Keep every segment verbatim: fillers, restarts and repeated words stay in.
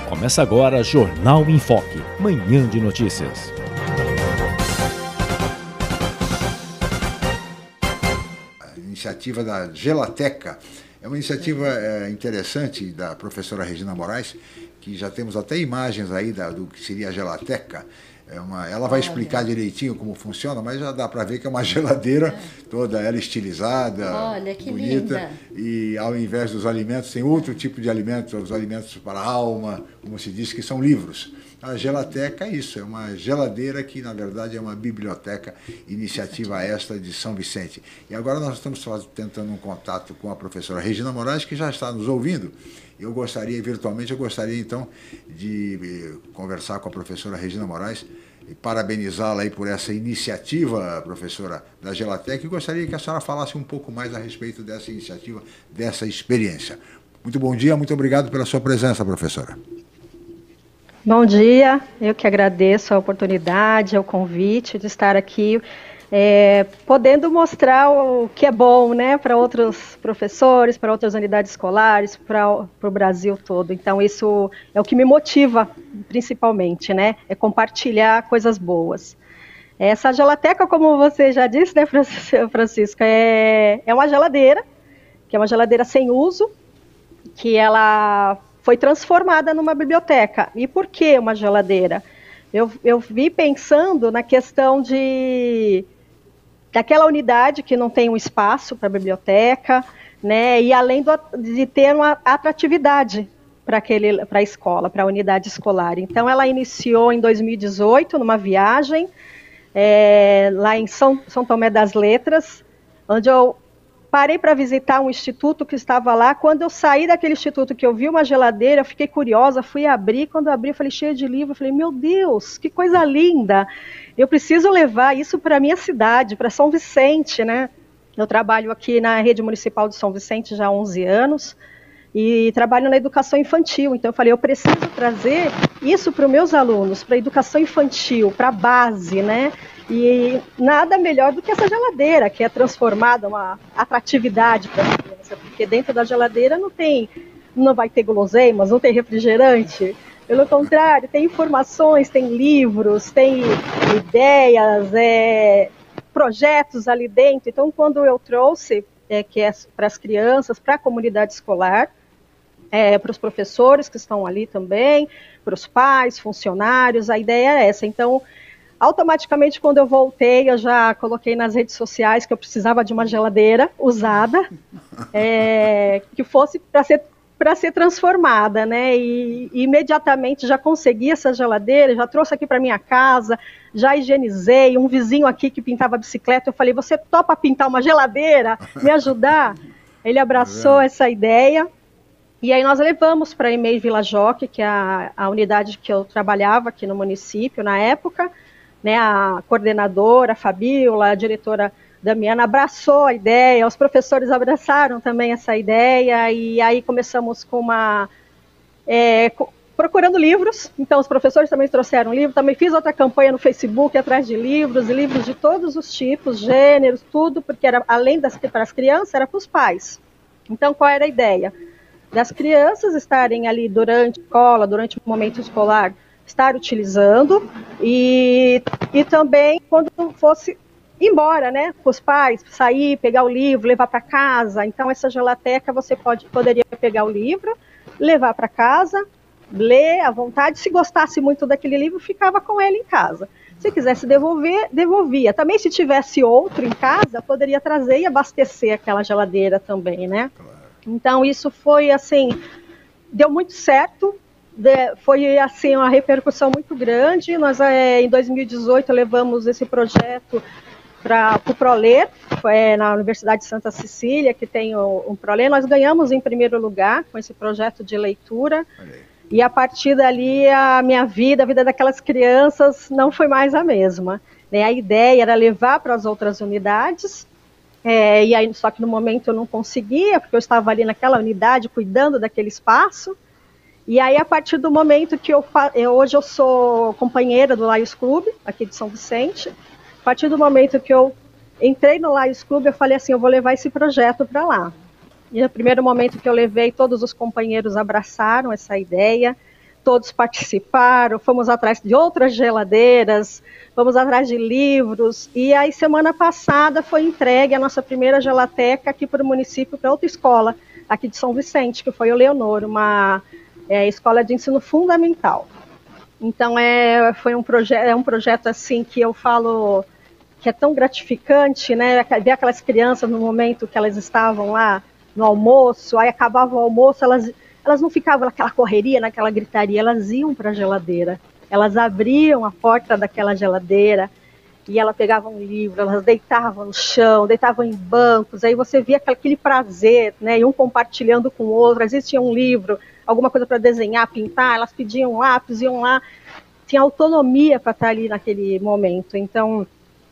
Começa agora Jornal em Foque, manhã de notícias. A iniciativa da Gelateca é uma iniciativa é, interessante da professora Regina Moraes, que já temos até imagens aí da, do que seria a Gelateca. É uma, ela vai explicar direitinho como funciona, mas já dá para ver que é uma geladeira é. toda ela estilizada, Olha, que bonita. Linda. E ao invés dos alimentos, tem outro tipo de alimentos, os alimentos para a alma, como se diz, que são livros. A Gelateca é isso, é uma geladeira que, na verdade, é uma biblioteca, iniciativa esta de São Vicente. E agora nós estamos tentando um contato com a professora Regina Moraes, que já está nos ouvindo. Eu gostaria, virtualmente, eu gostaria, então, de conversar com a professora Regina Moraes e parabenizá-la aí por essa iniciativa, professora, da Gelateca, e gostaria que a senhora falasse um pouco mais a respeito dessa iniciativa, dessa experiência. Muito bom dia, muito obrigado pela sua presença, professora. Bom dia, eu que agradeço a oportunidade, o convite de estar aqui, é, podendo mostrar o que é bom, né, para outros professores, para outras unidades escolares, para o Brasil todo. Então isso é o que me motiva, principalmente, né, é compartilhar coisas boas. Essa gelateca, como você já disse, né, Francisca, é, é uma geladeira, que é uma geladeira sem uso, que ela foi transformada numa biblioteca. E por que uma geladeira? Eu, eu vi pensando na questão de daquela unidade que não tem um espaço para a biblioteca, né, e além do, de ter uma atratividade para a escola, para a unidade escolar. Então, ela iniciou em dois mil e dezoito, numa viagem, é, lá em São, São Tomé das Letras, onde eu parei para visitar um instituto que estava lá. Quando eu saí daquele instituto, que eu vi uma geladeira, eu fiquei curiosa, fui abrir. Quando eu abri, eu falei, cheia de livro, eu falei, meu Deus, que coisa linda! Eu preciso levar isso para a minha cidade, para São Vicente, né? Eu trabalho aqui na rede municipal de São Vicente já há onze anos e trabalho na educação infantil. Então eu falei, eu preciso trazer isso para os meus alunos, para a educação infantil, para a base, né? E nada melhor do que essa geladeira, que é transformada uma atratividade para a criança, porque dentro da geladeira não tem, não vai ter guloseimas, não tem refrigerante. Pelo contrário, tem informações, tem livros, tem ideias, é, projetos ali dentro. Então, quando eu trouxe, é, que é para as crianças, para a comunidade escolar, é, para os professores que estão ali também, para os pais, funcionários, a ideia é essa. Então, automaticamente, quando eu voltei, eu já coloquei nas redes sociais que eu precisava de uma geladeira usada, é, que fosse para ser, para ser transformada, né? E, e imediatamente já consegui essa geladeira, já trouxe aqui para minha casa, já higienizei. Um vizinho aqui que pintava bicicleta, eu falei, você topa pintar uma geladeira, me ajudar? Ele abraçou essa ideia. E aí nós levamos para a EMEI Vila Joque, que é a, a unidade que eu trabalhava aqui no município na época, né, a coordenadora, a Fabíola, a diretora Damiana abraçou a ideia, os professores abraçaram também essa ideia, e aí começamos com uma... É, procurando livros, então os professores também trouxeram livros, também fiz outra campanha no Facebook atrás de livros, e livros de todos os tipos, gêneros, tudo, porque era, além das para as crianças, era para os pais. Então, qual era a ideia? Das crianças estarem ali durante a escola, durante o momento escolar, estar utilizando, e, e também quando fosse embora, né, com os pais, sair, pegar o livro, levar para casa. Então essa gelateca você pode, poderia pegar o livro, levar para casa, ler à vontade. Se gostasse muito daquele livro, ficava com ele em casa. Se quisesse devolver, devolvia. Também, se tivesse outro em casa, poderia trazer e abastecer aquela geladeira também, né? Então isso foi assim, deu muito certo. De, foi assim uma repercussão muito grande. Nós é, em dois mil e dezoito levamos esse projeto para o ProLer, é, na Universidade de Santa Cecília, que tem o, um ProLer. Nós ganhamos em primeiro lugar com esse projeto de leitura. E a partir dali a minha vida, a vida daquelas crianças não foi mais a mesma, né? A ideia era levar para as outras unidades, é, e aí, só que no momento eu não conseguia, porque eu estava ali naquela unidade cuidando daquele espaço. E aí, a partir do momento que eu, eu hoje eu sou companheira do Lions Club, aqui de São Vicente, a partir do momento que eu entrei no Lions Club, eu falei assim, eu vou levar esse projeto para lá. E no primeiro momento que eu levei, todos os companheiros abraçaram essa ideia, todos participaram, fomos atrás de outras geladeiras, fomos atrás de livros, e aí semana passada foi entregue a nossa primeira gelateca aqui para o município, para outra escola, aqui de São Vicente, que foi o Leonor, uma é, escola de ensino fundamental. Então é, foi um, proje é um projeto assim que eu falo que é tão gratificante, né, ver aquelas crianças no momento que elas estavam lá no almoço, aí acabava o almoço, elas, elas não ficavam naquela correria, naquela gritaria, elas iam para a geladeira, elas abriam a porta daquela geladeira e elas pegavam um livro, elas deitavam no chão, deitavam em bancos, aí você via aquele prazer, né, e um compartilhando com o outro, às vezes tinha um livro, alguma coisa para desenhar, pintar, elas pediam lápis, iam lá, tinha autonomia para estar ali naquele momento, então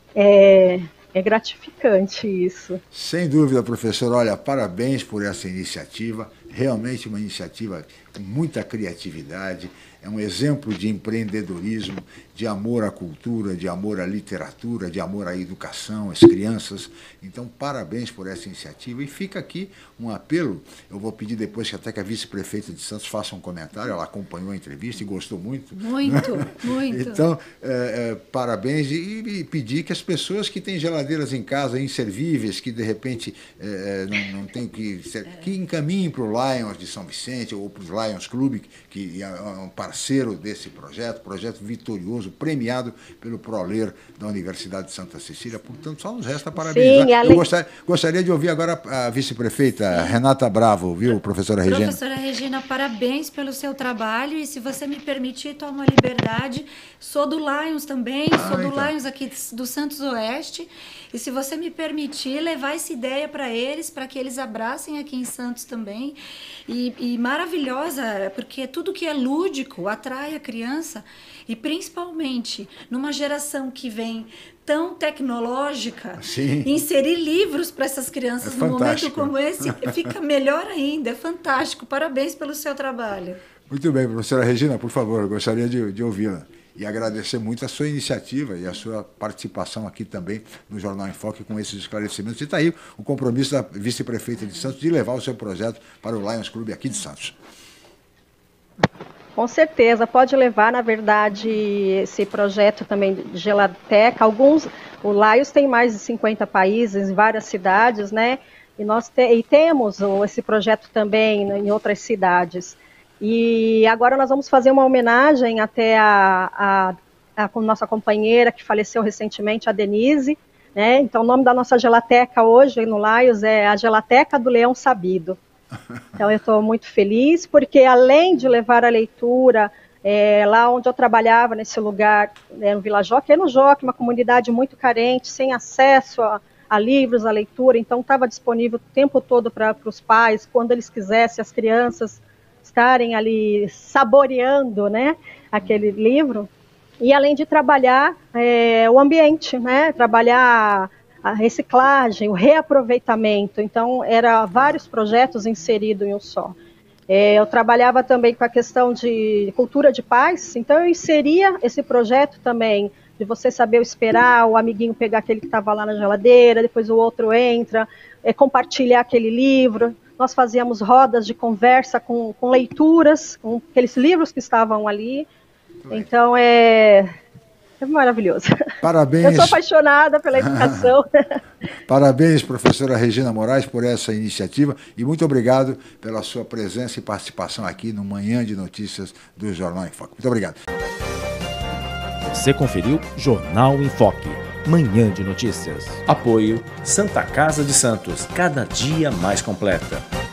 é... É gratificante isso. Sem dúvida, professor. Olha, parabéns por essa iniciativa. Realmente uma iniciativa com muita criatividade. É um exemplo de empreendedorismo, de amor à cultura, de amor à literatura, de amor à educação, às crianças. Então, parabéns por essa iniciativa. E fica aqui um apelo. Eu vou pedir depois que até que a vice-prefeita de Santos faça um comentário. Ela acompanhou a entrevista e gostou muito. Muito, muito. Então, é, é, parabéns. E, e pedir que as pessoas que têm geladeiras em casa inservíveis, que de repente é, não, não tem que... que encaminhem para o Lions de São Vicente ou para os Lions Clube, que é um parceiro desse projeto, projeto vitorioso, premiado pelo ProLer da Universidade de Santa Cecília. Portanto, só nos resta parabenizar. Sim, além... Eu gostaria, gostaria de ouvir agora a vice-prefeita Renata Bravo, viu, professora Regina? Professora Regina, parabéns pelo seu trabalho e, se você me permitir, tomo a liberdade. Sou do Lions também, ah, sou do então. Lions aqui do Santos Oeste. E se você me permitir, levar essa ideia para eles, para que eles abracem aqui em Santos também. E, e maravilhosa, porque tudo que é lúdico atrai a criança. E principalmente numa geração que vem tão tecnológica, Sim. inserir livros para essas crianças é num momento como esse fica melhor ainda. É fantástico. Parabéns pelo seu trabalho. Muito bem, professora Regina, por favor, eu gostaria de, de ouvi-la. E agradecer muito a sua iniciativa e a sua participação aqui também no Jornal em Foque com esses esclarecimentos. E está aí o compromisso da vice-prefeita de Santos de levar o seu projeto para o Lions Clube aqui de Santos. Com certeza, pode levar, na verdade, esse projeto também de gelateca. Alguns, o Lions tem mais de cinquenta países, em várias cidades, né? E nós te, e temos esse projeto também em outras cidades. E agora nós vamos fazer uma homenagem até a, a, a nossa companheira que faleceu recentemente, a Denise, né? Então o nome da nossa gelateca hoje no Lions é a Gelateca do Leão Sabido. Então eu estou muito feliz, porque além de levar a leitura, é, lá onde eu trabalhava, nesse lugar, né, no Vila Joque, é no Joque, uma comunidade muito carente, sem acesso a, a livros, a leitura, então estava disponível o tempo todo para os pais, quando eles quisessem, as crianças estarem ali saboreando, né, aquele livro, e além de trabalhar é, o ambiente, né, trabalhar a reciclagem, o reaproveitamento, então eram vários projetos inseridos em um só. É, eu trabalhava também com a questão de cultura de paz, então eu inseria esse projeto também, de você saber esperar, o amiguinho pegar aquele que estava lá na geladeira, depois o outro entra, é, compartilhar aquele livro. Nós fazíamos rodas de conversa com, com leituras, com aqueles livros que estavam ali. Então, é, é maravilhoso. Parabéns. Eu sou apaixonada pela educação. Parabéns, professora Regina Moraes, por essa iniciativa e muito obrigado pela sua presença e participação aqui no Manhã de Notícias do Jornal em Foque. Muito obrigado. Você conferiu Jornal em Foque. Manhã de Notícias. Apoio Santa Casa de Santos, cada dia mais completa.